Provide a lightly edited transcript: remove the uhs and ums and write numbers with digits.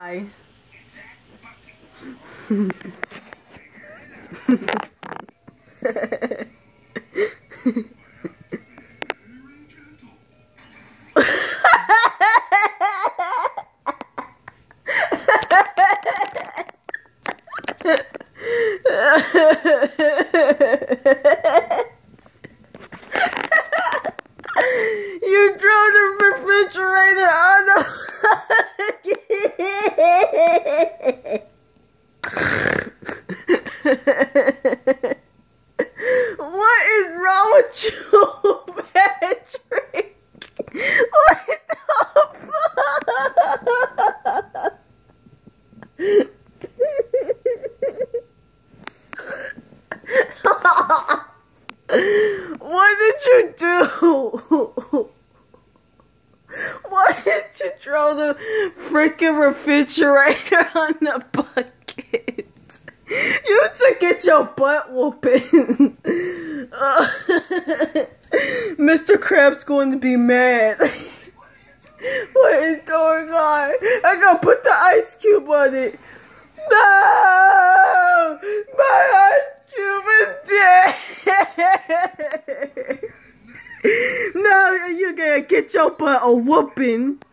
Hi. You throw the refrigerator on the What is wrong with you, Patrick? What the fuck? What did you do? Why did you throw the freaking refrigerator on the bucket? You should get your butt whooping. Mr. Krabs going to be mad. What is going on? I gotta put the ice cube on it. No! My ice cube is dead! Now you're gonna get your butt a whooping.